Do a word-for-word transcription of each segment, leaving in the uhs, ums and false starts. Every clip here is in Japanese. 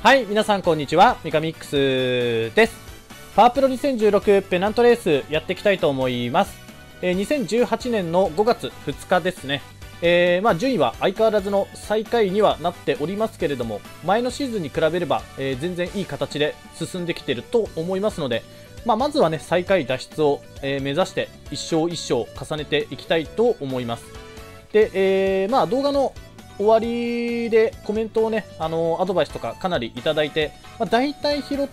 はい、皆さんこんにちは。ミカミックスです。パワープロにせんじゅうろくペナントレースやっていきたいと思います。えー、にせんじゅうはちねんのごがつふつかですね。えー、まあ順位は相変わらずの最下位にはなっておりますけれども、前のシーズンに比べれば、えー、全然いい形で進んできていると思いますので、まあ、まずはね、最下位脱出を、えー、目指して一勝一勝重ねていきたいと思います。で、えー、まあ動画の終わりでコメントをね、あのー、アドバイスとかかなりいただいて、まあ、大体拾って、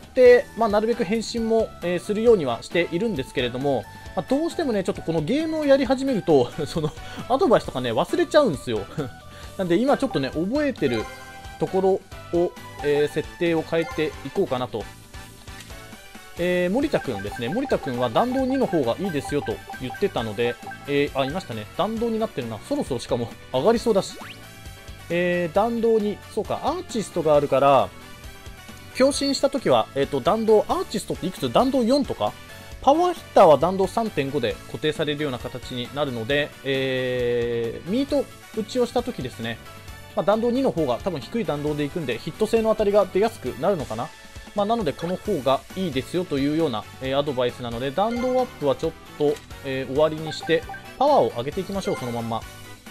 まあ、なるべく返信も、えー、するようにはしているんですけれども、まあ、どうしてもね、ちょっとこのゲームをやり始めると、その、アドバイスとかね、忘れちゃうんですよ。なんで今ちょっとね、覚えてるところを、えー、設定を変えていこうかなと。えー、森田くんですね。森田くんは弾道にの方がいいですよと言ってたので、えー、あ、いましたね。弾道になってるな。そろそろしかも上がりそうだし。えー、弾道に、そうか、アーチストがあるから、強振したときは、えっと、弾道、アーチストっていくつ弾道よんとかパワーヒッターは弾道 さんてんご で固定されるような形になるので、えー、ミート打ちをしたときですね、まあ、弾道にの方が多分低い弾道でいくんで、ヒット性の当たりが出やすくなるのかな。まあ、なので、この方がいいですよというような、えー、アドバイスなので、弾道アップはちょっと、えー、終わりにして、パワーを上げていきましょう、そのまんま。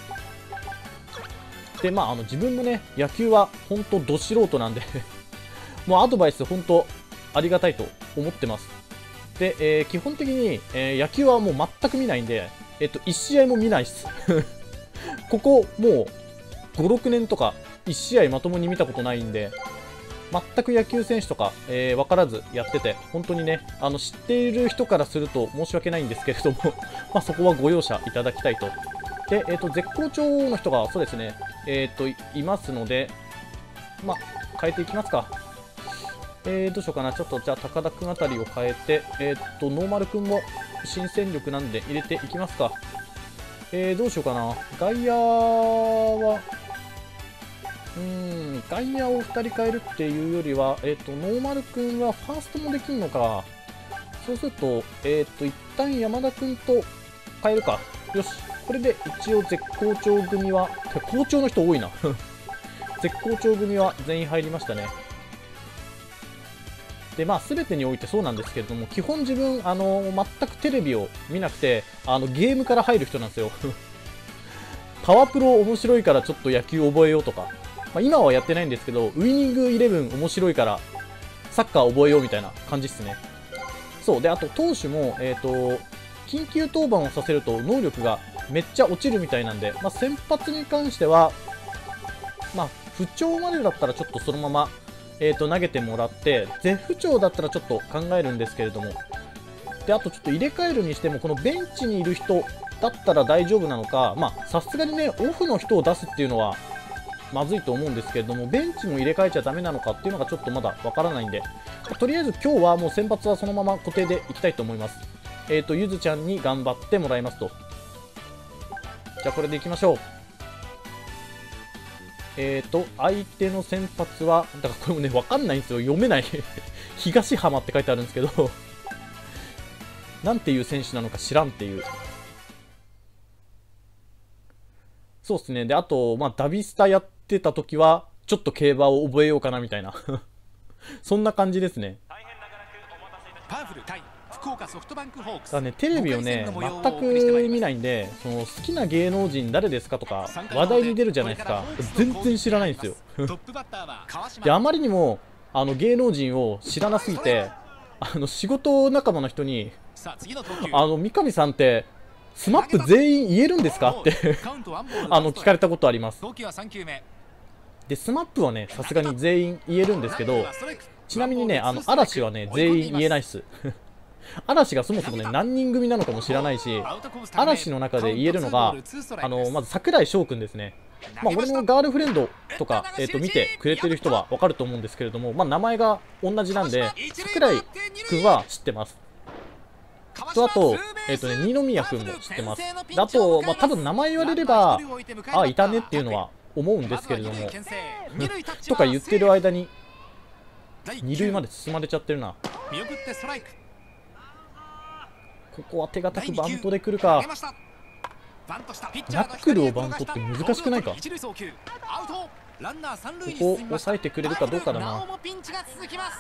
で、まあ、あの自分もね、野球は本当ど素人なんでもうアドバイス本当ありがたいと思ってます。で、えー、基本的に、えー、野球はもう全く見ないんで、えっと、いち試合も見ないっす。ここ、もう、ご、ろくねんとか、いち試合まともに見たことないんで、全く野球選手とか、えー、分からずやってて、本当にね、あの、知っている人からすると申し訳ないんですけれどもまあ、そこはご容赦いただきたいと。で、えっと、絶好調の人が、そうですね、えっと、いますので、まあ、変えていきますか。えー、どうしようかな。ちょっと、じゃあ、高田くんあたりを変えて、えっと、ノーマルくんも新戦力なんで入れていきますか。えー、どうしようかな。外野は、うーん、外野をふたり変えるっていうよりは、えっと、ノーマルくんはファーストもできるのか。そうすると、えっと、一旦山田くんと変えるか。よし。これで一応絶好調組は、好調の人多いな。絶好調組は全員入りましたね。で、まあ、すべてにおいてそうなんですけれども、基本自分、あの、全くテレビを見なくて、あの、ゲームから入る人なんですよ。パワープロ面白いからちょっと野球覚えようとか。まあ、今はやってないんですけど、ウイニングイレブン面白いからサッカー覚えようみたいな感じっすね。そう。で、あと投手も、えっと、緊急登板をさせると能力がめっちゃ落ちるみたいなんで、まあ、先発に関しては、まあ、不調までだったらちょっとそのまま、えー、と投げてもらって、絶不調だったらちょっと考えるんですけれども、で、あとちょっと入れ替えるにしても、このベンチにいる人だったら大丈夫なのか、まあ、さすがにね、オフの人を出すっていうのは、まずいと思うんですけれども、ベンチも入れ替えちゃダメなのかっていうのがちょっとまだわからないんで、とりあえず今日はもう先発はそのまま固定でいきたいと思います。えっ、ー、と、ゆずちゃんに頑張ってもらいますと。じゃあこれでいきましょう。えっ、ー、と、相手の先発は、だからこれもね、わかんないんですよ。読めない。東浜って書いてあるんですけど、なんていう選手なのか知らんっていう。そうですね。で、あと、まあ、ダビスタやってた時は、ちょっと競馬を覚えようかなみたいな。そんな感じですね。 パワフル対福岡ソフトバンクホークス。 だね、テレビをね、全く見ないんで、その好きな芸能人誰ですかとか、話題に出るじゃないですか。全然知らないんですよ。で、あまりにも、あの、芸能人を知らなすぎて、あの、仕事仲間の人に、あの、三上さんって、スマップ全員言えるんですかってあの、聞かれたことあります。で、スマップはね、さすがに全員言えるんですけど、ちなみにね、あの、嵐はね、全員言えないっす。嵐がそもそもね、何人組なのかも知らないし、嵐の中で言えるのが、あの、まず桜井翔くんですね。まあ、俺のガールフレンドとか、えっと、見てくれてる人はわかると思うんですけれども、まあ、名前が同じなんで、桜井くんは知ってます。と、あと、えっとね、二宮くんも知ってます。あと、まあ、多分名前言われれば、あ、いたねっていうのは思うんですけれども、とか言ってる間に、二塁まで進まれちゃってるな。ここは手堅くバントで来るか。ナックルをバントって難しくないか。 ランナー三塁にここ進みました。 抑えてくれるかどうかだな。 なおもピンチが続きます。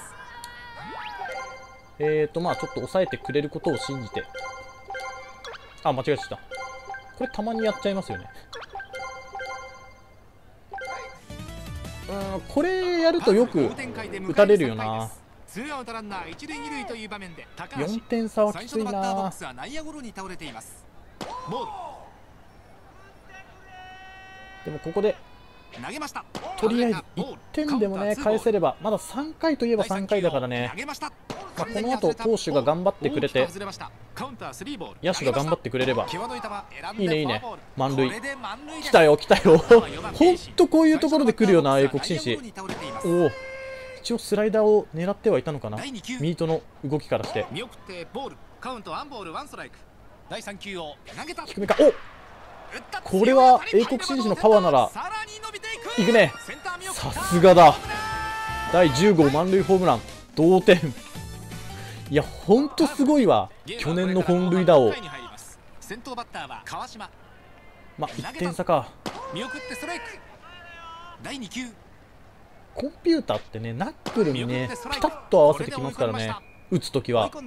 えーとまあちょっと抑えてくれることを信じて。あ、間違えちゃった。これたまにやっちゃいますよね。うん、これやるとよく打たれるよな。 ツーアウトランナー一塁二塁という場面で高橋。 よんてん差はきつい最初のバッターボッなク。スは内野ゴロに倒れています。ボール。 でもここで投げました。 とりあえずいってんでもね返せれば、まださんかいといえばさんかいだからね。 投げました。 まあ、この後投手が頑張ってくれて、 カウンタースリーボール。 野手が頑張ってくれれば際どい球選んでいいねいいね。満塁これで満塁です。 来たよ来たよほんとこういうところで来るよな、英国紳士。おお、一応スライダーを狙ってはいたのかな、ミートの動きからして。 見送ってボール。カウントワンボールワンストライク。だいさん球を投げた。 低めか。お、これは英国紳士のパワーならいくね。さすがだ。だいじゅう号満塁ホームラン、同点。いやほんとすごいわ、去年の本塁打王。 先頭バッターは川島。 まあいってん差か。 見送ってストライク。だいに球。 コンピューターってね、ナックルにねピタッと合わせてきますからね、打つときは。 投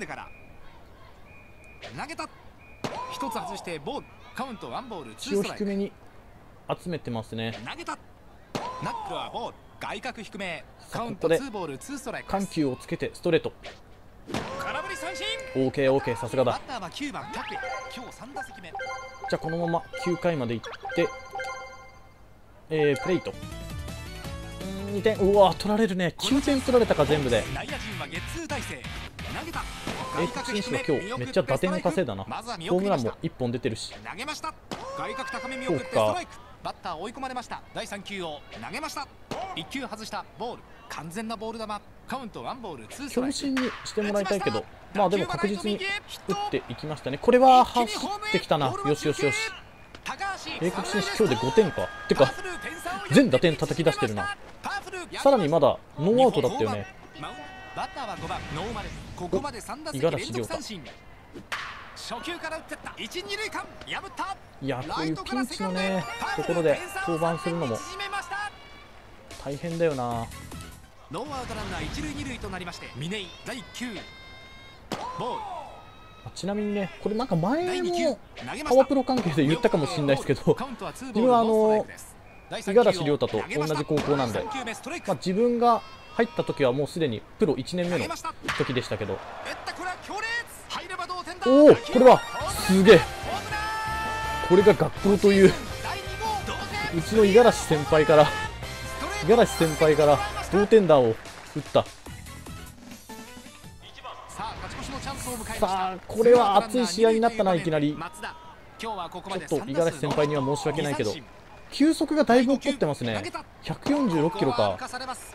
げた。一つ外してボール。カウントワンボールツー一応ストライク。 低めに集めてますね。 投げた。ナックルはボール。外角低め。 さあカウンここでトツーボールツーストライク。 緩急をつけてストレート。 空振り三振。 オーケーオーケー、さすがだ。 バッターはきゅうばん拓也。今日さん打席目。 じゃあこのままきゅうかいまでいって、えー、プレイト。うーんにてん、うわ取られるね。きゅうてん取られたか全部で。 内野陣はゲッツー体制。投げた。 英国選手は今日めっちゃ打点を稼いだな。ホームランもいっぽん出てるし。 投げました。外角高め見送ってストライク。バッター追い込まれました。だいさん球を投げました。いっ球外したボール。完全なボール球。カウントワンボールツーストライク。 強振にしてもらいたいけど、まあでも確実に打っていきましたね。これは走ってきたな。よしよしよし。英国選手今日でごてんか。てか全打点叩き出してるな。さらにまだノーアウトだったよね。 バッターはごばんノーマル。ここまでさん打席連続三振。初球から打ってった一二塁間破った。 いやこういうピンチのねところで登板するのも大変だよな。 ノーアウトランナー一塁二塁となりまして、嶺井だいいっ球ボール。 ちなみにねこれなんか前もパワープロ関係で言ったかもしれないですけど、自分はあの五十嵐亮太と同じ高校なんで、まあ、自分が入った時はもうすでにプロいちねんめの時でしたけど、おおこれはすげえ。これが学校という、うちの五十嵐先輩から五十嵐先輩から同点弾を打った。さあこれは熱い試合になったな。いきなりちょっと五十嵐先輩には申し訳ないけど球速がだいぶ落っこってますね。ひゃくよんじゅうろっキロか。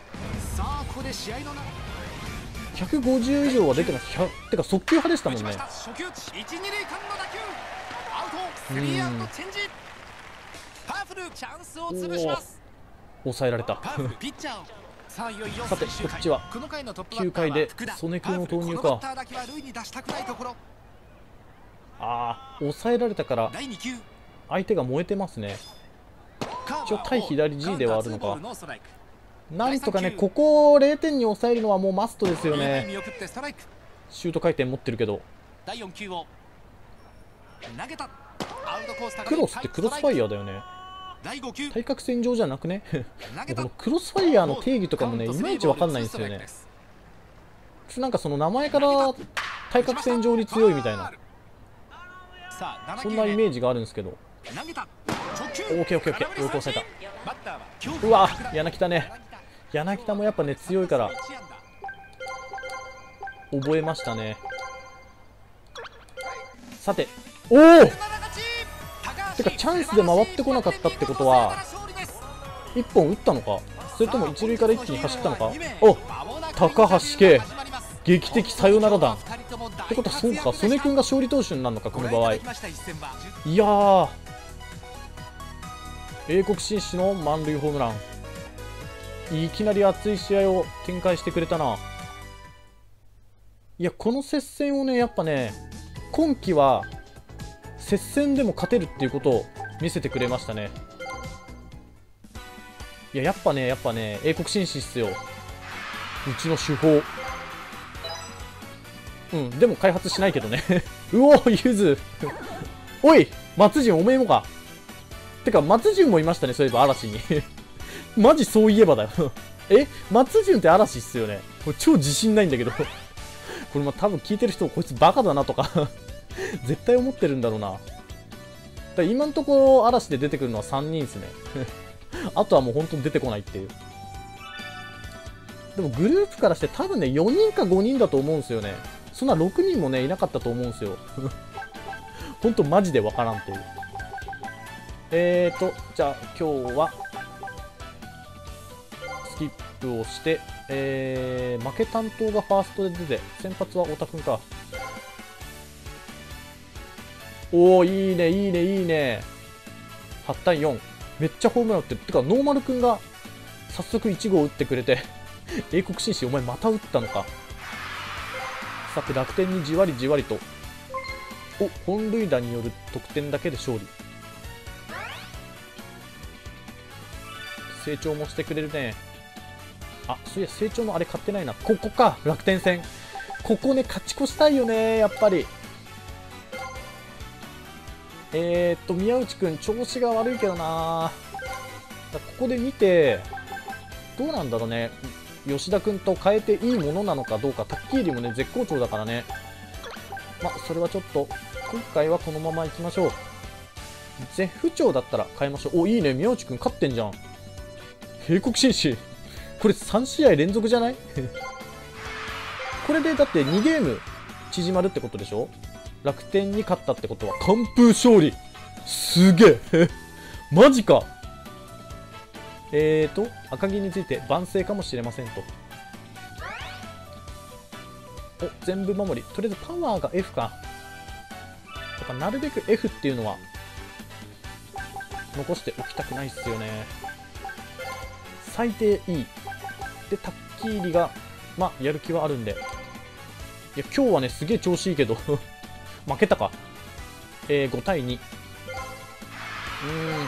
ひゃくごじゅう以上は出てます。てか速球派でしたもんね。抑えられたさてこっちはきゅうかいで曽根君を投入か。ああ抑えられたから相手が燃えてますね。一応対左 G ではあるのか。なんとかねここをれいてんに抑えるのはもうマストですよね。シュート回転持ってるけど。クロスってクロスファイヤーだよね。対角線上じゃなくねこのクロスファイヤーの定義とかもねいまいち分かんないんですよね。なんかその名前から対角線上に強いみたいなそんなイメージがあるんですけど。オーケーオーケーオーケーよく抑えた。うわ柳田ね、柳田もやっぱね強いから覚えましたね。さておおてかチャンスで回ってこなかったってことはいっぽん打ったのか、それとも一塁から一気に走ったのか。お高橋圭劇的サヨナラ弾ってことはそうか、曽根君が勝利投手になるのかこの場合。いやー英国紳士の満塁ホームラン、いきなり熱い試合を展開してくれたな。いやこの接戦をねやっぱね今季は接戦でも勝てるっていうことを見せてくれましたね。 いや、やっぱね、やっぱね、英国紳士っすよ。うちの手法。うん、でも開発しないけどね。うおー、ゆず。おい、松潤おめえもか。てか、松潤もいましたね、そういえば嵐に。マジそういえばだよ。え、松潤って嵐っすよね。これ超自信ないんだけど。これま多分聞いてる人、こいつバカだなとか絶対思ってるんだろうな。だから今のところ嵐で出てくるのはさんにんですね。あとはもう本当に出てこないっていう。でもグループからして多分ね、よにんかごにんだと思うんですよね。そんなろくにんもね、いなかったと思うんですよ。ほんとマジでわからんっていう。えーと、じゃあ今日は、スキップをして、えー、負け担当がファーストで出て、先発は太田くんか。おー、いいね、いいね、いいね。はちたいよん。めっちゃホームラン打ってる。てか、ノーマルくんが早速いち号打ってくれて、英国紳士、お前また打ったのか。さて、楽天にじわりじわりと。お、本塁打による得点だけで勝利。成長もしてくれるね。あ、そういや、成長のあれ買ってないな。ここか、楽天戦。ここね、勝ち越したいよね、やっぱり。えーっと、宮内くん、調子が悪いけどな。ここで見て、どうなんだろうね。吉田くんと変えていいものなのかどうか。タッキーリもね、絶好調だからね。ま、それはちょっと、今回はこのまま行きましょう。絶不調だったら変えましょう。お、いいね。宮内くん勝ってんじゃん。英国紳士。これさん試合連続じゃないこれでだってにゲーム縮まるってことでしょ。楽天に勝ったってことは完封勝利。すげえマジか。えーと赤木について万世かもしれませんと。お、全部守り。とりあえずパワーが F か。やっぱなるべく F っていうのは残しておきたくないっすよね。最低 E でタッキーリがまあやる気はあるんで。いや今日はねすげえ調子いいけど負けたか。えー、ごたいに。うーん。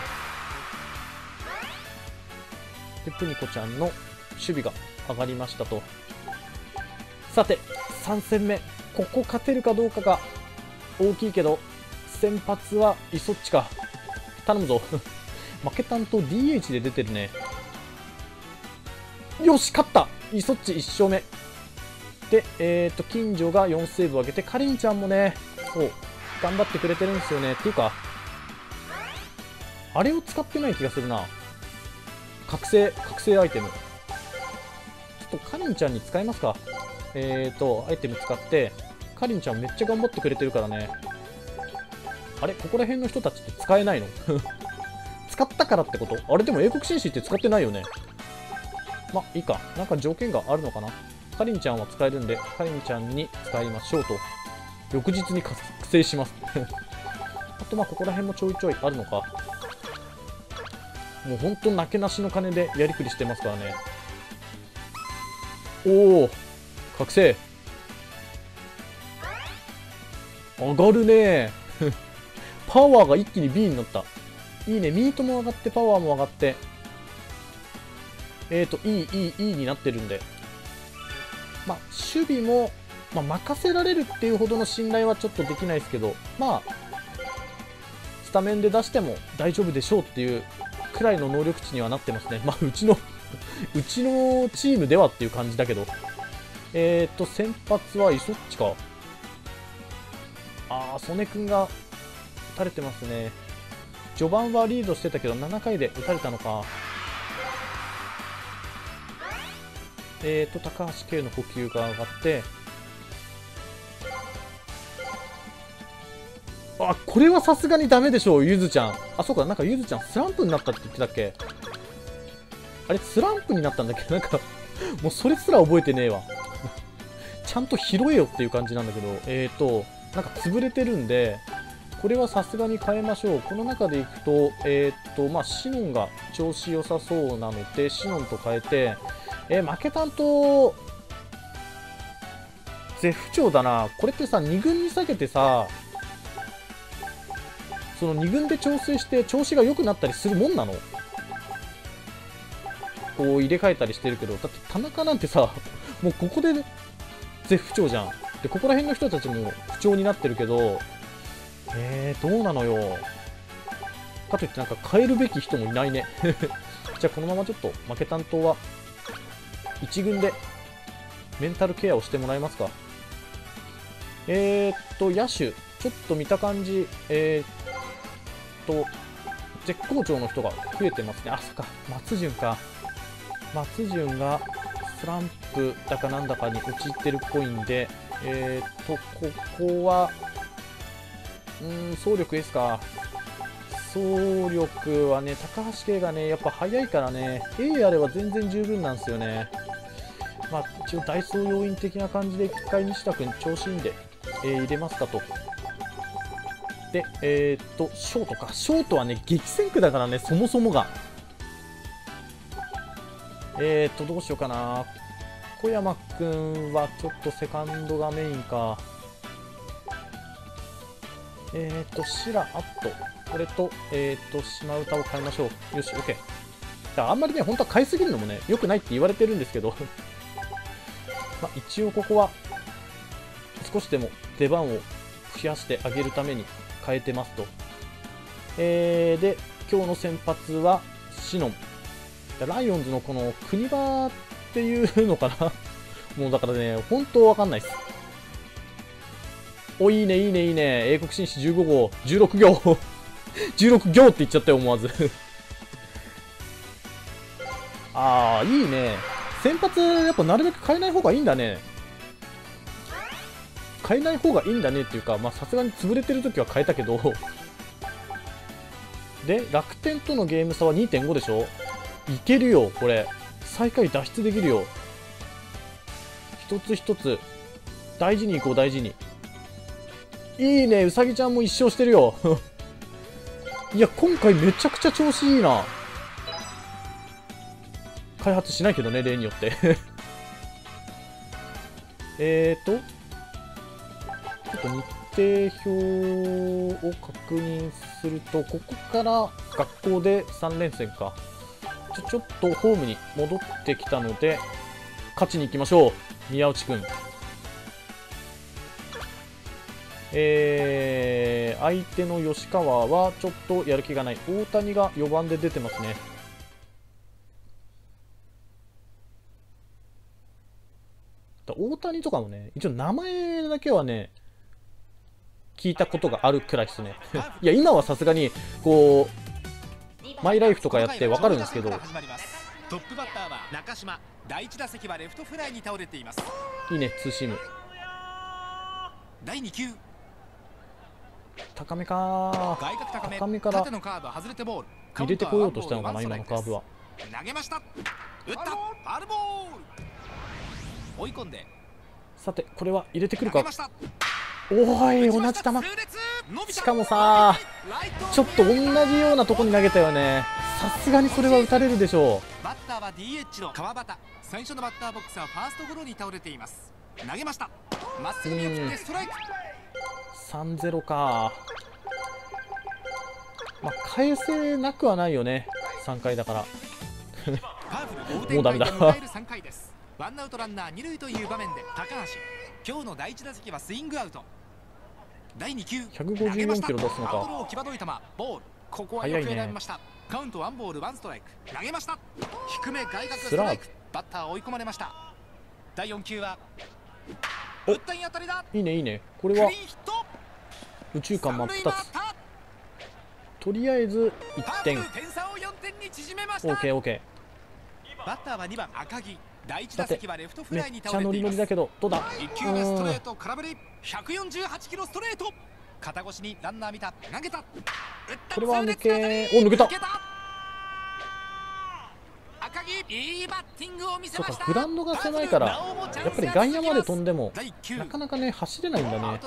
で、プニコちゃんの守備が上がりましたと。さて、さん戦目。ここ勝てるかどうかが大きいけど、先発はイソッチか。頼むぞ。負け担当 ディーエイチ で出てるね。よし、勝った。イソッチいち勝目。で、えっと、金城がよんセーブを上げて、かりんちゃんもね、そう頑張ってくれてるんですよね。っていうか、あれを使ってない気がするな。覚醒、覚醒アイテム。ちょっとかりんちゃんに使いますか。えーと、アイテム使って、かりんちゃんめっちゃ頑張ってくれてるからね。あれここら辺の人たちって使えないの使ったからってこと？あれでも英国紳士って使ってないよね。ま、いいか。なんか条件があるのかな。かりんちゃんは使えるんで、かりんちゃんに使いましょうと。翌日に覚醒します。あとまあここら辺もちょいちょいあるのか。もうほんとなけなしの金でやりくりしてますからね。おお、覚醒。上がるねパワーが一気に ビー になった。いいね。ミートも上がってパワーも上がって。えーと、いい、いい、いいになってるんで。まあ、守備も、まあ、任せられるっていうほどの信頼はちょっとできないですけど、まあ、スタメンで出しても大丈夫でしょうっていうくらいの能力値にはなってますね。まあ、うちのうちのチームではっていう感じだけど。えーと、先発はイソッチか。あー、曽根くんが打たれてますね。序盤はリードしてたけど、ななかいで打たれたのか。えーと、高橋圭の補給が上がって、あ、これはさすがにダメでしょう、ゆずちゃん。あ、そうか、なんかゆずちゃんスランプになったって言ってたっけ。あれ、スランプになったんだっけ。なんか、もうそれすら覚えてねえわ。ちゃんと拾えよっていう感じなんだけど、えーと、なんか潰れてるんで、これはさすがに変えましょう。この中でいくと、えーと、まあ、シノンが調子良さそうなので、シノンと変えて、えー、負けたんと、絶不調だな。これってさ、に軍に下げてさ、そのに軍で調整して調子が良くなったりするもんなの？ こう入れ替えたりしてるけど、だって田中なんてさ、もうここで絶不調じゃん。でここら辺の人たちも不調になってるけど、えー、どうなのよ。かといってなんか変えるべき人もいないね。じゃあこのままちょっと負け担当はいち軍でメンタルケアをしてもらえますか。えー、っと野手ちょっと見た感じ、えー、っと絶好調の人が増えてますね。あ、そっか、松潤か。松潤がスランプだかなんだかに陥ってるっぽいんで、えー、っとここはうーん走力 S か。走力はね、高橋圭がね、やっぱ速いからね、A あれば全然十分なんですよね。まあ、一応、ダイソー要員的な感じで、一回西田君、調子いいんで、えー入れますかと。で、えー、っと、ショートか。ショートはね、激戦区だからね、そもそもが。えー、っと、どうしようかな。小山君はちょっとセカンドがメインか。えー、っと、シラ、あと、これと、えー、っと、島唄を変えましょう。よし、OK。だからあんまりね、本当は変えすぎるのもね、良くないって言われてるんですけど、まあ、一応ここは、少しでも出番を増やしてあげるために変えてますと。えー、で、今日の先発は、シノン。ライオンズのこの国場っていうのかなもうだからね、本当わかんないです。お、いいね、いいね、いいね。英国紳士じゅうご号、じゅうろく行。じゅうろく行って言っちゃったよ、思わず。ああ、いいね。先発、やっぱなるべく変えない方がいいんだね。変えない方がいいんだねっていうか、まあさすがに潰れてる時は変えたけど。で、楽天とのゲーム差は にてんご でしょ。いけるよ、これ。最下位脱出できるよ。一つ一つ、大事にいこう、大事に。いいね、うさぎちゃんも一勝してるよ。いや、今回めちゃくちゃ調子いいな。開発しないけどね、例によって。えーと、ちょっと日程表を確認すると、ここから学校でさん連戦か。ちょ、ちょっとホームに戻ってきたので、勝ちに行きましょう、宮内くん。えー、相手の吉川はちょっとやる気がない。大谷がよばんで出てますね。大谷とかもね、一応名前だけはね、聞いたことがあるくらいですね。いや、今はさすがに、こう、マイライフとかやってわかるんですけど。 トップバッターは中島。第一打席はレフトフライに倒れています。 いいね、ツーシーム。 だいに球。 高めか。高めから入れてこようとしたのかな、今のカーブは。 投げました。打った。ファウルボール。追い込んで。 さて、これは入れてくるか。おい、同じ球。しかもさ、ちょっと同じようなとこに投げたよね。さすがにそれは打たれるでしょう。 バッターは ディーエイチ の川端。最初のバッターボックスはファーストゴロに倒れています。投げました。まっすぐに送ってストライク。 さんゼロ か。まあ、返せなくはないよね。さんかいだから。もうダメだ。ワンアウトランナー二塁という場面で高橋。今日の第一打席はスイングアウト。だいに球。ひゃくごじゅうよんキロ出すのか。ボール。ここはよく選びました。カウントワンボールワンストライク。投げました。低め外角ストライク。バッター追い込まれました。だいよん球は打ったい当たりだ。いいね、いいね。これは宇宙間真っ二つ。とりあえずいってん。オーケーオーケー。バッターはにばん赤木。第一打席はレフトフライに倒れています。めっちゃノリノリだけど、どうだ。いっ球目ストレート空振り。ひゃくよんじゅうはちキロストレート。肩越しにランナー見た。投げた。これは抜け。お、抜けた。赤木いいバッティングを見せました。そうか、グラウンドが狭いからやっぱり外野まで飛んでもなかなかね走れないんだね。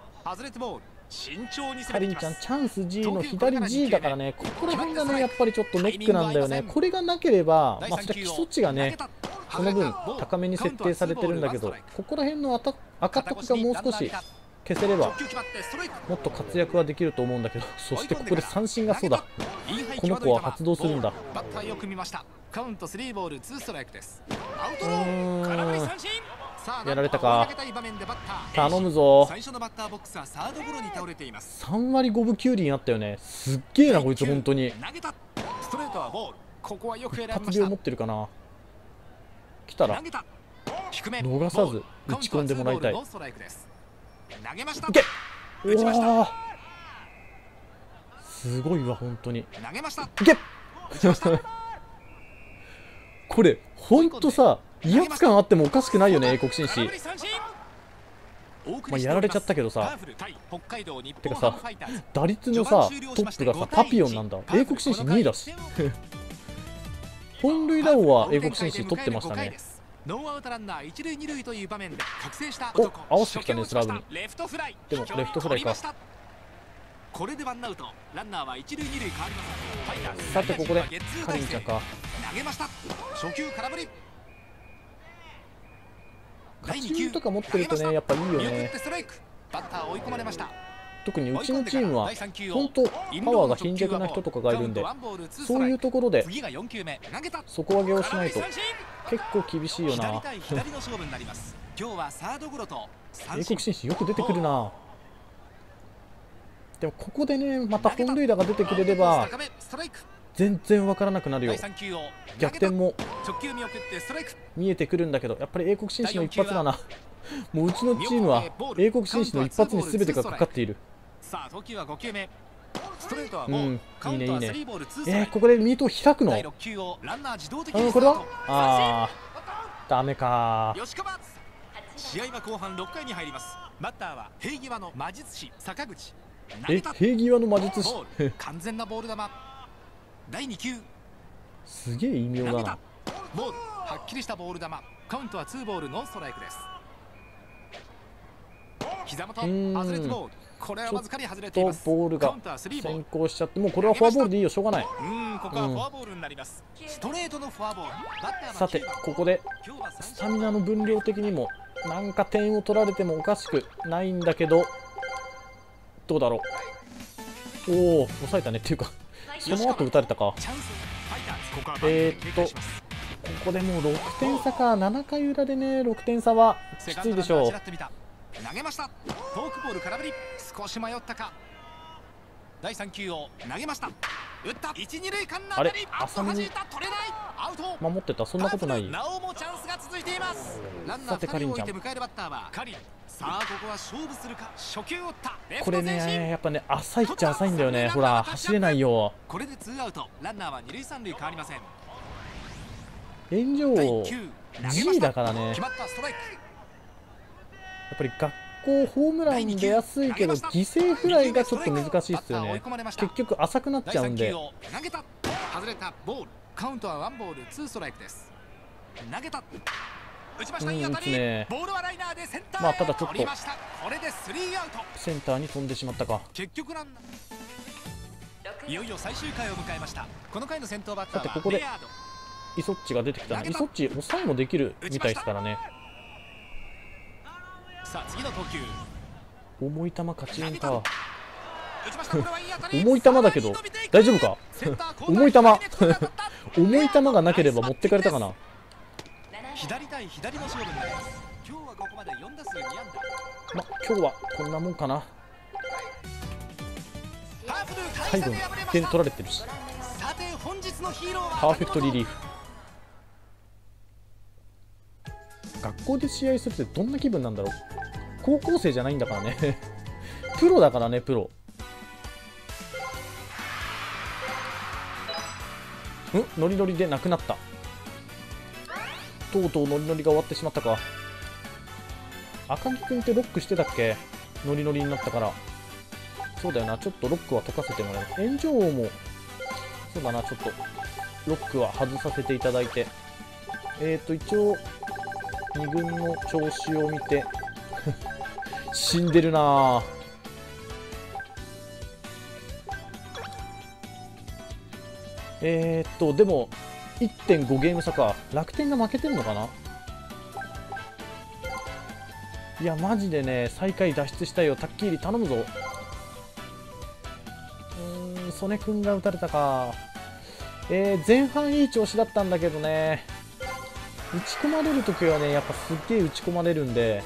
かりんちゃんチャンス G の左 G だからね、ここら辺がねやっぱりちょっとネックなんだよね。これがなければまあそれは基礎値がねその分高めに設定されてるんだけど、ここら辺の赤徳がもう少し消せればもっと活躍はできると思うんだけど、そしてここで三振が、そうだ、この子は発動するんだ。 カウントスリーボールツーストライクです。アウトロー、空振り三振。 やられたか。頼むぞ。 最初のバッターボックスはサードゴロに倒れています。 さんわりごぶきゅうりになったよね。すっげえなこいつ本当に。 投げた。ストレートはボール。ここはよく選びました。 一発病持ってるかな。来たら逃さず打ち込んでもらいたい。いけ。うわすごいわ本当に。いけこれほんとさ威圧感あってもおかしくないよね英国紳士。まあやられちゃったけどさ。てかさ打率のさトップがさパピオンなんだ。英国紳士にいだし本塁打王は英国紳士取ってましたね。 ノーアウトランナー一塁二塁という場面で覚醒したお合わせてきたねスラブに。 レフトフライ。 でもレフトフライか。 これでワンアウトランナーは一塁二塁変わりません。 さてここでカリンちゃんか。 投げました。初球空振り。 勝ち運とか持ってるとねやっぱいいよね。 バッター追い込まれました。 特にうちのチームは本当パワーが貧弱な人とかがいるんで、そういうところで底上げをしないと結構厳しいよな。英国紳士よく出てくるな。でもここでねまた本塁打が出てくれれば全然わからなくなるよ。逆転も見えてくるんだけどやっぱり英国紳士の一発だな。もううちのチームは英国紳士の一発に全てがかかっている。うん、いいねいいね。えー、ここでミートを開くの？あのこれはあーダメか。 試合は後半ろっかいに入ります。バッターは平際の魔術師坂口。 え、平際の魔術師完全なボール球。だいに球すげえ異名だな。 ボールはっきりしたボール球。カウントはツーボールノーストライクです。膝元外れてボール。これはわずかに外れています。 ボールが先行しちゃってもうこれはフォアボールでいいよしょうがない。 うんここはフォアボールになります。ストレートのフォアボール。 さてここでスタミナの分量的にもなんか点を取られてもおかしくないんだけどどうだろう。おお抑えたねっていうかその後打たれたか。えーっとここでもうろくてん差か。ななかい裏でねろくてん差はきついでしょう。 投げました。フォークボール空振り。少し迷ったか。だいさん球を投げました。打った一二塁間の当たり。 浅めに取れないアウト。 守ってた。そんなことない。 なおもチャンスが続いています。ランナーふたりを置いて迎えるバッターはカリン。さあここは勝負するか。初球を打った。 これねやっぱね浅いっちゃ浅いんだよね。ほら走れないよ。 これでツーアウトランナーは二塁三塁変わりません。 炎上 G だからね。やっぱり学校ホームラン出やすいけど犠牲フライがちょっと難しいっすよね。結局浅くなっちゃうんで。 投げた外れたボール。カウントはワンボールツーストライクです。投げた打ちました。いい当たり。ボールはライナーでセンターへ。 まあただちょっとこれでスリーアウト。 センターに飛んでしまったか。 結局ランナーいよいよ最終回を迎えました。この回の先頭バッターはここでイソッチが出てきたね。イソッチ抑えもできるみたいですからね。 さあ次の投球。 重い球勝ち運か。重い球だけど大丈夫か重い球重い球がなければ持ってかれたかな。 左対左の勝負になります。今日はここまでよん打数に安打。 ま今日はこんなもんかな。最後に点取られてるし。 さて本日のヒーローはパーフェクトリリーフ。学校で試合するってどんな気分なんだろう。高校生じゃないんだからねプロだからねプロ。んノリノリでなくなった。とうとうノリノリが終わってしまったか。赤木くんってロックしてたっけ。ノリノリになったから。そうだよなちょっとロックは解かせてもらえる。炎上王もそうだなちょっとロックは外させていただいて。えーと一応に軍の調子を見て死んでるなぁ。えーっとでも いってんご ゲーム差か。楽天が負けてんのかな。いやマジでね最下位脱出したいよ。タッキーリ頼むぞ。うーん曽根君が打たれたか。 えー、前半いい調子だったんだけどね、打ち込まれるときはね、やっぱすっげえ打ち込まれるんで、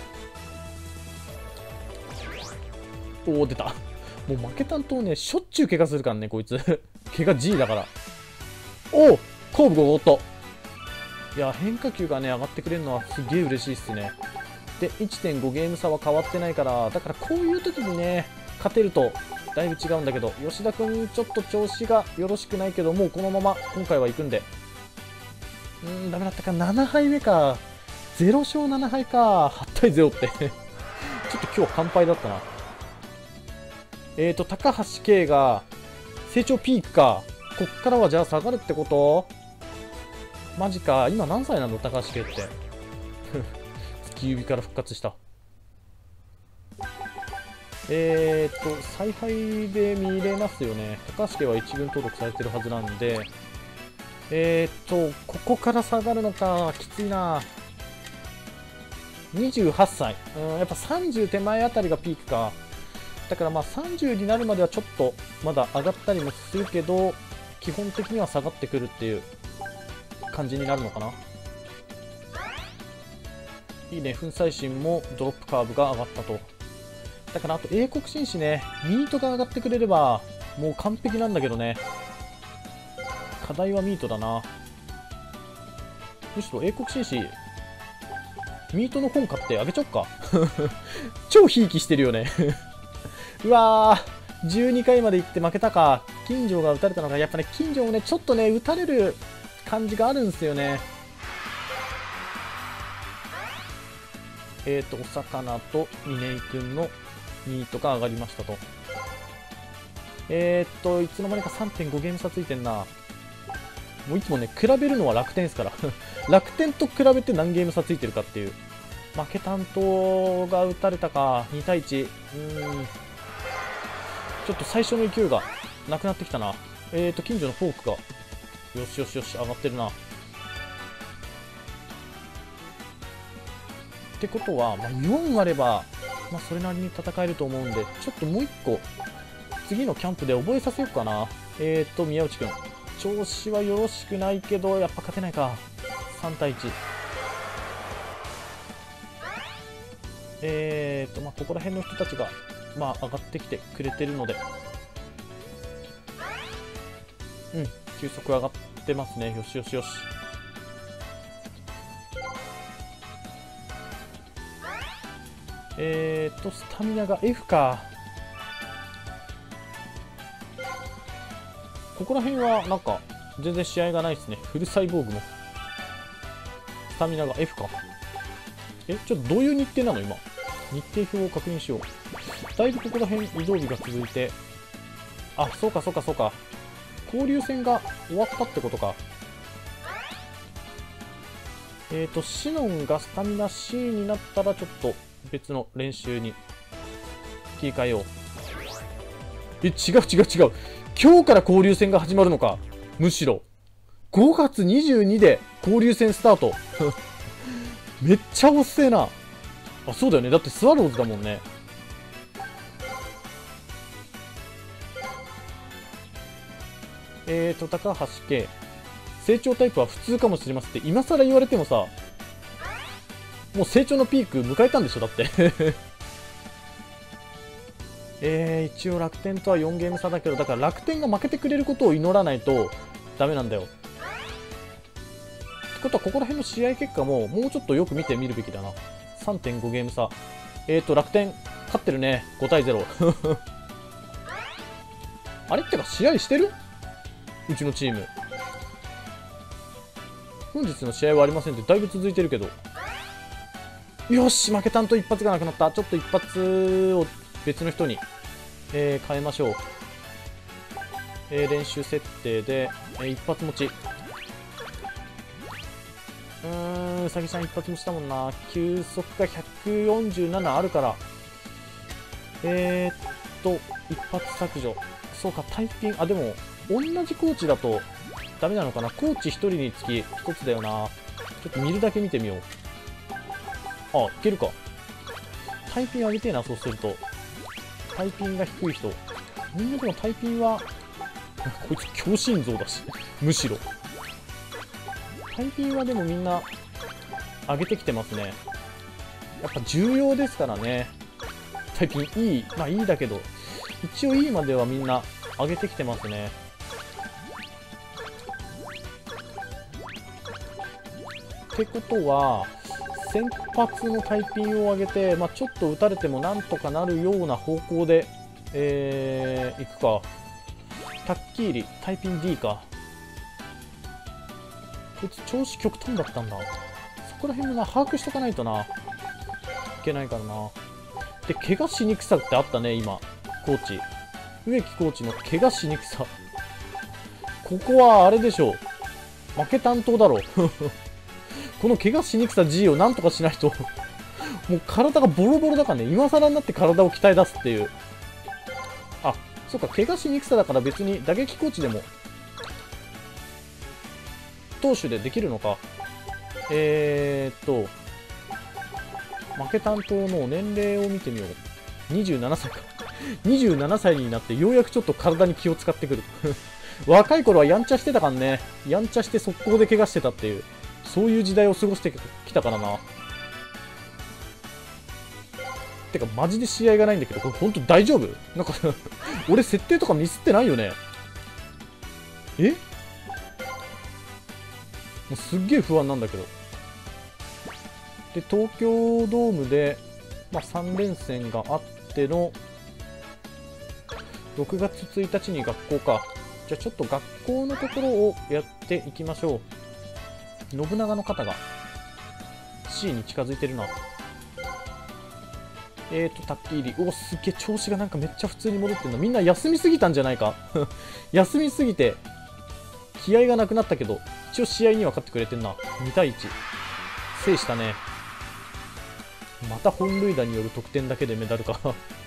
おお、出た。もう負けたんとね、しょっちゅう怪我するからね、こいつ。怪我 G だから。おお、後部ごと。いや、変化球がね、上がってくれるのはすげえ嬉しいっすね。で、いってんご ゲーム差は変わってないから、だからこういう時にね、勝てるとだいぶ違うんだけど、吉田君ちょっと調子がよろしくないけど、もうこのまま今回は行くんで。うーん、ダメだったか。ななはいめか。ゼロしょうななはいか。はちたいゼロって。ちょっと今日完敗だったな。えーと、高橋圭が成長ピークか。こっからはじゃあ下がるってこと？マジか。今何歳なの高橋圭って。月指から復活した。えーと、采配で見れますよね。高橋圭はいち軍登録されてるはずなんで。えーと、ここから下がるのか。きついな。にじゅうはっさい。うん、やっぱさんじゅう手前あたりがピークか。だからまあさんじゅうになるまではちょっとまだ上がったりもするけど、基本的には下がってくるっていう感じになるのかな。いいね、粉砕心もドロップカーブが上がったと。だからあと英国紳士ね、ミートが上がってくれればもう完璧なんだけどね。課題はミートだな。むしろ英国紳士ミートの本買ってあげちゃおっか。超ひいきしてるよね。うわー、じゅうにかいまで行って負けたか。金城が打たれたのが、やっぱね、金城もね、ちょっとね、打たれる感じがあるんですよね。えっと、お魚と峰井くんのミートが上がりましたと。えっと、いつの間にか さんてんご ゲーム差ついてんな。もういつもね、比べるのは楽天ですから。楽天と比べて何ゲーム差ついてるかっていう。負け担当が打たれたか。にたいいち。うーん。ちょっと最初の勢いがなくなってきたな。えーと、近所のフォークが。よしよしよし、上がってるな。ってことは、まあ、よんあれば、まあ、それなりに戦えると思うんで、ちょっともういっこ、次のキャンプで覚えさせようかな。えーと、宮内くん。調子はよろしくないけど、やっぱ勝てないか。さんたいいち。えーと、まあ、ここら辺の人たちが、まあ、上がってきてくれてるので、うん、球速上がってますね。よしよしよし。えーと、スタミナが F か。ここら辺は、なんか、全然試合がないですね。フルサイボーグも。スタミナが F か。え、ちょっとどういう日程なの今。日程表を確認しよう。だいぶここら辺移動日が続いて、あ、そうかそうかそうか。交流戦が終わったってことか。えーと、シノンがスタミナ C になったらちょっと別の練習に切り替えよう。え、違う違う違う。今日から交流戦が始まるのか。むしろ。ごがつにじゅうにで交流戦スタート。めっちゃ遅えな。あ、そうだよね。だってスワローズだもんね。えーと、高橋圭。成長タイプは普通かもしれませんって、今更言われてもさ、もう成長のピーク迎えたんでしょだって。えー、一応楽天とはよんゲーム差だけど、だから楽天が負けてくれることを祈らないとダメなんだよ。ってことは、ここら辺の試合結果ももうちょっとよく見てみるべきだな。さんてんご ゲーム差。えーと、楽天、勝ってるね。ごたいゼロ。あれってか、試合してる？うちのチーム。本日の試合はありませんってだいぶ続いてるけど。よし、負けたんと一発がなくなった。ちょっと一発を別の人に、えー、変えましょう。えー、練習設定で、えー、一発持ち。うーん、うさぎさん一発持ちだもんな。球速がひゃくよんじゅうななあるから。えー、っと、一発削除。そうか、タイピング、あ、でも、同じコーチだとダメなのかな。コーチひとりにつきひとつだよな。ちょっと見るだけ見てみよう。あ、いけるか。タイピン上げてえな、そうすると。タイピンが低い人。みんなでもタイピンはこいつ強心臓だしむしろタイピンはでもみんな上げてきてますね。やっぱ重要ですからね。タイピンいい、まあいいだけど一応いいまではみんな上げてきてますね。ってことは先発のタイピンを上げて、まあ、ちょっと打たれてもなんとかなるような方向で、えー、いくか。タッキーリタイピン D か。こいつ調子極端だったんだ。そこら辺もな把握しとかないとないけないからな。で怪我しにくさってあったね。今コーチ植木コーチの怪我しにくさ、ここはあれでしょう、負け担当だろうこの怪我しにくさ G をなんとかしないともう体がボロボロだからね。今更になって体を鍛え出すっていう。あ、そっか、怪我しにくさだから別に打撃コーチでも投手でできるのか。えー、っと負け担当の年齢を見てみよう。にじゅうななさいかにじゅうななさいになってようやくちょっと体に気を使ってくる若い頃はやんちゃしてたからね。やんちゃして速攻で怪我してたっていう、そういう時代を過ごしてきたからな。てかマジで試合がないんだけど、これ本当大丈夫？なんか俺設定とかミスってないよね。え？もうすっげえ不安なんだけど。で東京ドームで、まあ、さん連戦があってのろくがつついたちに学校か。じゃあちょっと学校のところをやっていきましょう。信長の肩が C に近づいてるな。えーとタッキーリ、お、すっげえ調子がなんかめっちゃ普通に戻ってるの。みんな休みすぎたんじゃないか休みすぎて気合がなくなったけど、一応試合には勝ってくれてんな。にたいいち制したね。また本塁打による得点だけでメダルか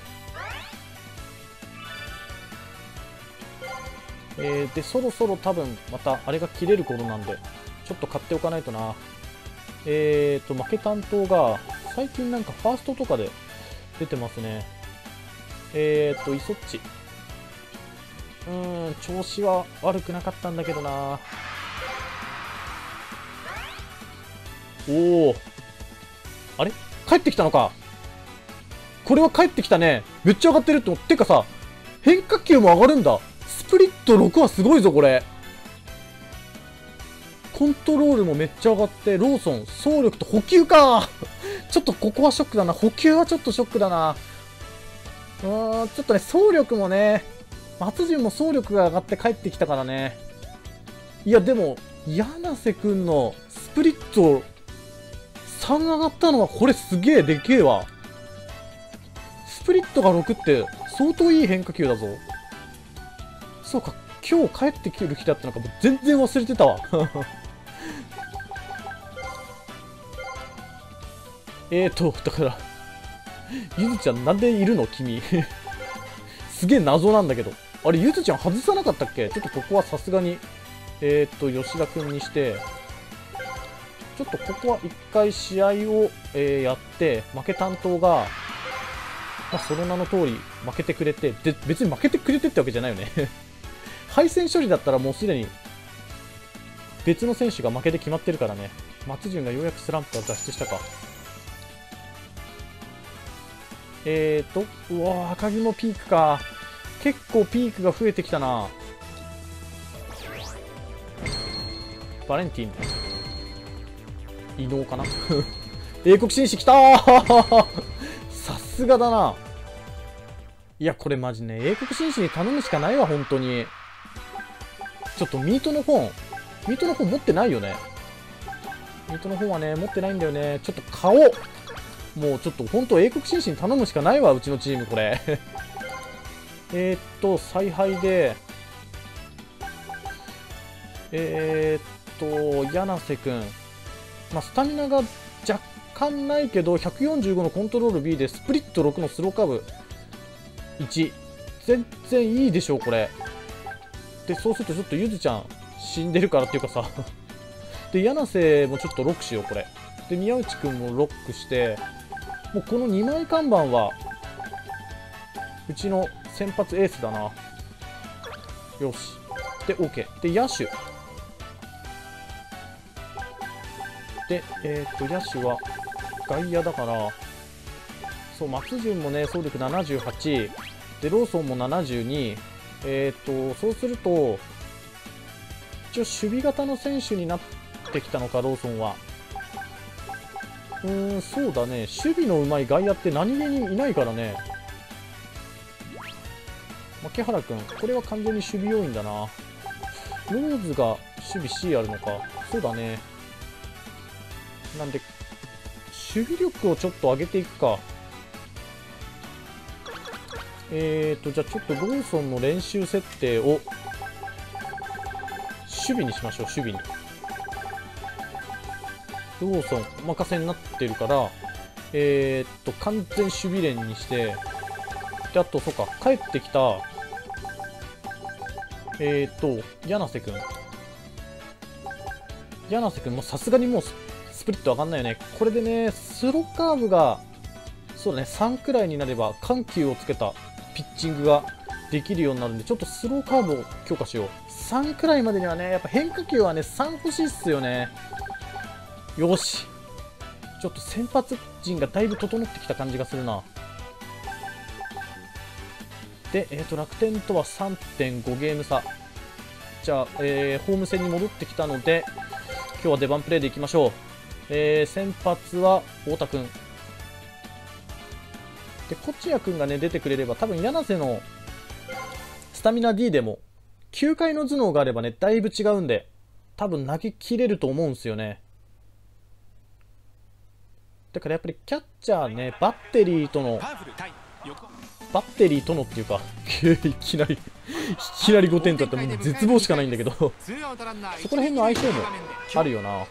えー、でそろそろ多分またあれが切れる頃なんでちょっと買っておかないとな。えーと負け担当が最近なんかファーストとかで出てますね。えーとイソッチ、うーん調子は悪くなかったんだけどな。おお、あれ帰ってきたのか。これは帰ってきたね。めっちゃ上がってるって。てかさ、変化球も上がるんだ。スプリットろくはすごいぞこれ。コントロールもめっちゃ上がって、ローソン走力と補給かちょっとここはショックだな。補給はちょっとショックだな。うーんちょっとね走力もね、松潤も走力が上がって帰ってきたからね。いやでも柳瀬くんのスプリットさん上がったのはこれすげえでけえわ。スプリットがろくって相当いい変化球だぞ。そうか、今日帰ってくる日だったのかもう全然忘れてたわえーとだからゆずちゃんなんでいるの君すげえ謎なんだけど。あれゆずちゃん外さなかったっけ。ちょっとここはさすがにえーと吉田くんにして、ちょっとここは一回試合を、えー、やって負け担当が、まあ、その名の通り負けてくれて、で別に負けてくれてってわけじゃないよね敗戦処理だったらもうすでに別の選手が負けで決まってるからね。松潤がようやくスランプから脱出したか。えーとうわー赤城もピークか。結構ピークが増えてきたな。バレンティン異能かな英国紳士きたーさすがだな。いやこれマジね英国紳士に頼むしかないわ本当に。ちょっとミートの本ミートの本持ってないよね。ミートの本はね持ってないんだよね。ちょっと買おう。もうちょっと本当英国紳士に頼むしかないわうちのチームこれえっと采配でえー、っと柳瀬くん、まあ、スタミナが若干ないけどひゃくよんじゅうごのコントロール B でスプリットろくのスローカーブいち、全然いいでしょうこれで。そうするとちょっとゆずちゃん死んでるからっていうかさで柳瀬もちょっとロックしようこれで。宮内くんもロックして、もうこのにまい看板はうちの先発エースだな。よしで OK で野手でえっ、と野手は外野だからそう松潤もね走力ななじゅうはちでローソンもななじゅうにえっ、とそうすると一応守備型の選手になってきたのかローソンは。うーんそうだね守備のうまい外野って何気にいないからね。牧原君これは完全に守備要員だな。ローズが守備 C あるのか。そうだね。なんで守備力をちょっと上げていくか。えーとじゃあちょっとローソンの練習設定を守備にしましょう。守備にローソンお任せになってるからえー、っと完全守備練にしてであとそうか帰ってきたえー、っと柳瀬君柳瀬君もさすがにもうスプリット上がんないよね。これでねスローカーブがそうだねさんくらいになれば緩急をつけたピッチングができるようになるんでちょっとスローカーブを強化しよう。さんくらいまでにはねやっぱ変化球はねさん欲しいっすよね。よしちょっと先発陣がだいぶ整ってきた感じがするな。で、えー、と楽天とは さんてんご ゲーム差。じゃあ、えー、ホーム戦に戻ってきたので今日は出番プレーでいきましょう。えー、先発は太田君で落合君がね出てくれれば多分柳瀬のスタミナ D でもきゅうかいの頭脳があればねだいぶ違うんで多分投げ切れると思うんですよね。だからやっぱりキャッチャーねバッテリーとのバッテリーとのっていうかいきなりいきなりごてんとあってもう絶望しかないんだけどそこら辺の相性もあるよな。いや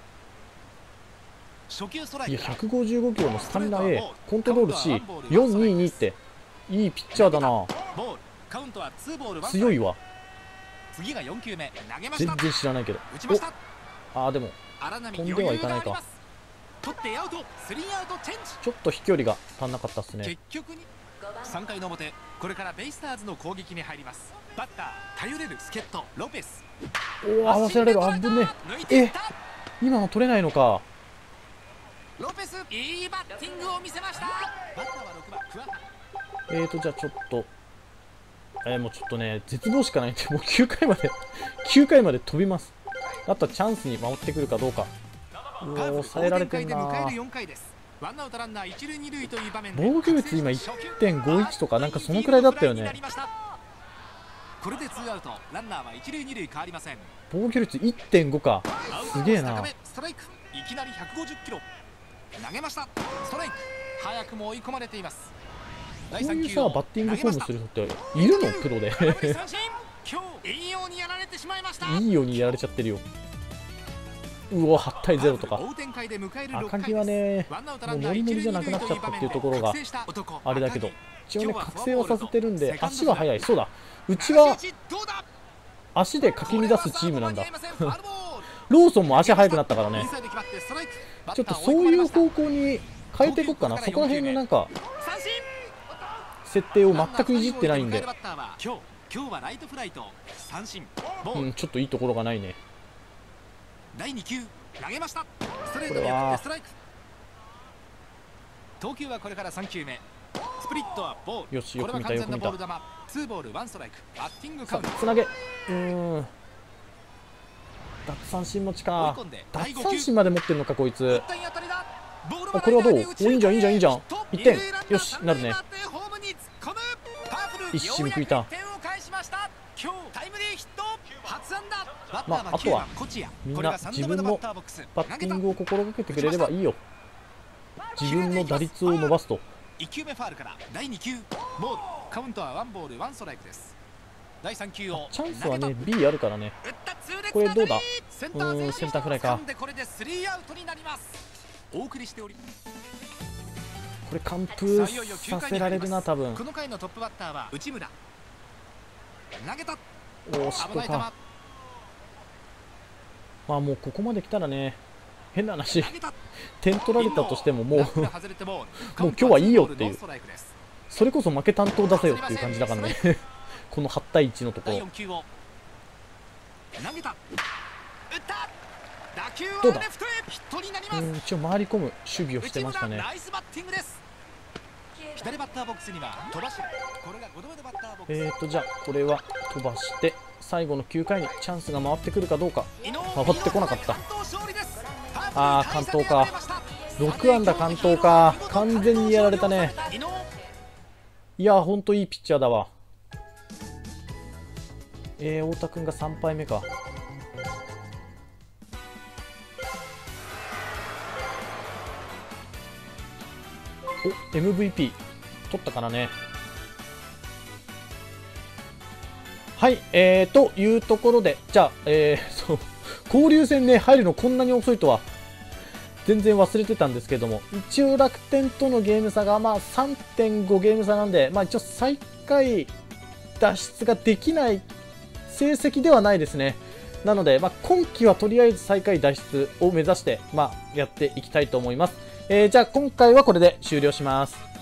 ひゃくごじゅうごキロのスタミナ A コントロール シーよんにーにー っていいピッチャーだな。強いわ。全然知らないけどおあーでも飛んではいかないか。ちょっと飛距離が足んなかったっすね。 結局にさんかいの表これからベイスターズの攻撃に入ります。バッター頼れる助っ人ロペス。 おお合わせられる。あぶねえ今の取れないのか。 ロペスいいバッティングを見せました。バッターはろくばん桑原。 えーとじゃあちょっとえー、もうちょっとね絶望しかないんでもうきゅうかいまできゅうかいまで飛びます。あとはチャンスに守ってくるかどうか。うお抑えられてんな。防御率今 いってんごいち とかなんかそのくらいだったよね。 これでツーアウトランナーは一塁二塁変わりません。 防御率 いってんご かすげえな。 ストライクいきなりひゃくごじゅっキロ投げました。ストライク早くも追い込まれています。 こういうさバッティングフォームする人っているのプロでいいようにやられちゃってるよ。うおはちたいゼロとか赤木はねもうノリノリじゃなくなっちゃったっていうところがあれだけど一応ね覚醒はさせてるんで足は速い。そうだうちは足でかき乱すチームなんだローソンも足速くなったからね。ちょっとそういう方向に変えていこうかな。そこら辺のなんか設定を全くいじってないんでうんちょっといいところがないね。 だいにきゅう投げました。ストレートでやってストライク。投球はこれからさんきゅうめ。スプリットはボール。 よしよく見たよく見た。 ツーボールワンストライク。バッティングカウント。 つなげうーん奪三振持ちか。奪三振まで持ってるのかこいつ。あこれはどう。おいいんじゃんいいんじゃんいいんじゃん。いってんよしなるね。一矢報いた。まああとはみんな自分のバッティングを心がけてくれればいいよ。自分の打率を伸ばすと。 いっきゅうめファウルからだいにきゅうボールカウントはワンボールワンストライクです。だいさん球をチャンスはね ビー あるからね。これどうだ。うーんセンターフライか。 これでスリーアウトになります。お送りしておりこれ完封させられるな多分。 この回のトップバッターは内村。投げた。 おしっこか。まあもうここまで来たらね変な話点取られたとしてももうもう今日はいいよっていう、それこそ負け担当出せよっていう感じだからねこのはちたいいちのところ。 投げた、打った打球どうだはレフトへヒットになります。 うん、一応回り込む守備をしてましたね。 ナイスバッティングです。左バッターボックスには飛ばし、これがごどめのバッターボックス。 えーとじゃあこれは飛ばして最後のきゅうかいにチャンスが回ってくるかどうか。回ってこなかった。ああ完投か。ろくあんだ完投か。完全にやられたね。いやほんといいピッチャーだわ。えー、太田君がさんぱいめか。お エムブイピー 取ったからね。はい、えー、というところで、じゃあ、えー、そう交流戦ね、入るのこんなに遅いとは全然忘れてたんですけども、一応楽天とのゲーム差が、まあ、さんてんご ゲーム差なんで、まあ、一応最下位脱出ができない成績ではないですね。なので、まあ、今季はとりあえず最下位脱出を目指して、まあ、やっていきたいと思います。えー、じゃあ今回はこれで終了します。